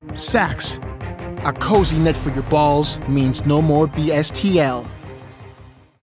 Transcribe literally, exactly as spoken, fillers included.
SAXX, a cozy net for your balls means no more B S T L.